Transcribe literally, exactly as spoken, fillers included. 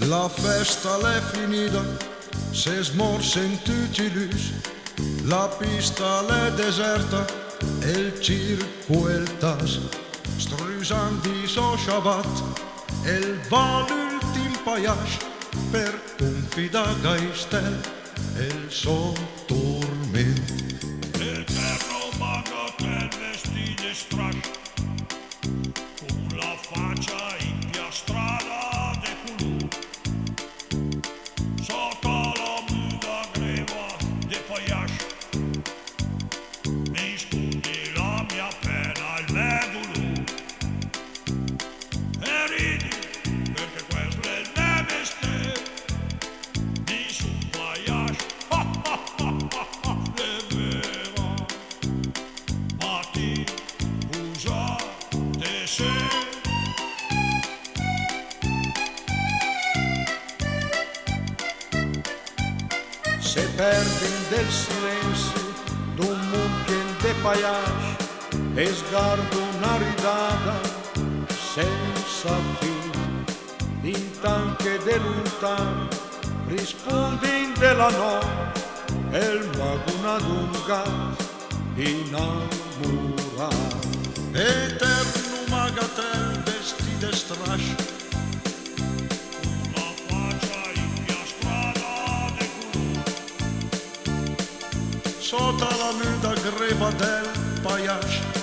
La festa l'è finita, se smorse in tutilus, la pista l'è deserta e il circo è il tas, strusandi so shabat e il va l'ultim paillage per confida gaistel e il so torment. El perro bagatelle vestite strash, con la faccia impiastrata de culù, sotto la muda greva de paillage, mi scundi la mia pena il medulù, e ridi perché questo è il mio mestiere, di su paillage, ha ha ha ha ha, è vero, ma ti usa de sé. Se perdem del silenzio d'un mucchien de paillage e sguardo una ridada senza fine, intanche de lontano rispondi della no e il laguna d'un gatto innamorato. Eterno magatel vestite strash, La faccia impiastrata de culù, sotto la nuda greva del paillage,